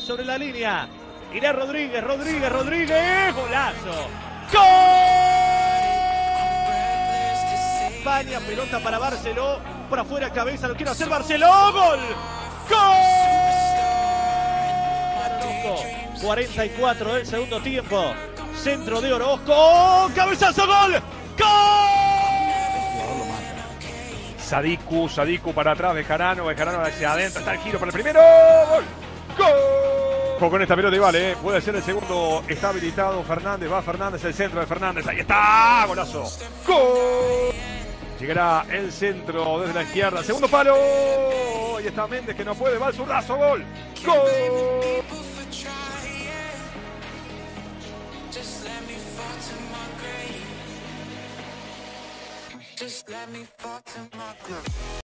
sobre la línea. Irá Rodríguez, Rodríguez, golazo. ¡Gol! España, pelota para Barceló. Por afuera, cabeza, lo quiere hacer Barceló. ¡Gol! ¡Gol! 44 del segundo tiempo. Centro de Orozco. ¡Cabezazo, gol! ¡Gol! Sadiku para atrás, Bejarano hacia adentro, está el giro para el primero, ¡gol! ¡Gol! Con esta pelota y vale, puede ser el segundo, está habilitado Fernández, va Fernández, el centro de Fernández, ahí está, golazo, ¡gol! Llegará el centro desde la izquierda, segundo palo, ahí está Méndez que no puede, va al zurdazo, ¡gol! ¡Gol! Just let me fall to my grave.